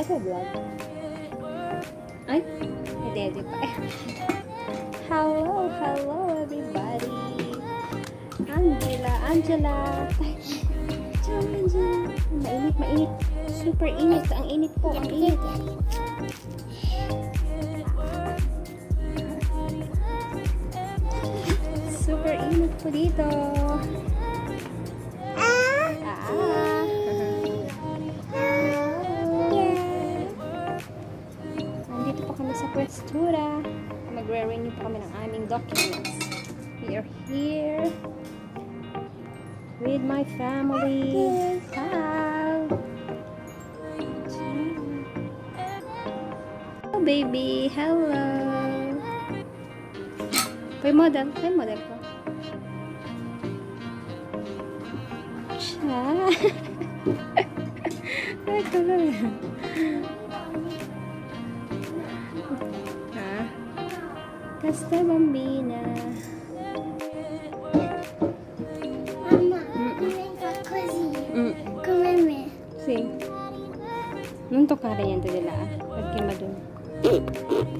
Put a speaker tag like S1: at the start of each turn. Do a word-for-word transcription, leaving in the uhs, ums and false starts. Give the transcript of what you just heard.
S1: Dako vlog. Ay, hindi, hindi pa. Hello, hello everybody. Angela, Angela. Ay, ciao, Angela. Mainit, mainit. Super init. Ang init po, ang init. Super init po dito. Sa Questura, magre-renew pa kami ng aming documents. We are here with my family. Hi! Hello baby! Hello! May model. May model ko. Siya! Ay, kalala. Basta bambina.
S2: Mamma, mm. così. Mm. Come me.
S1: Sì. Non toccare niente di là, perché madonna.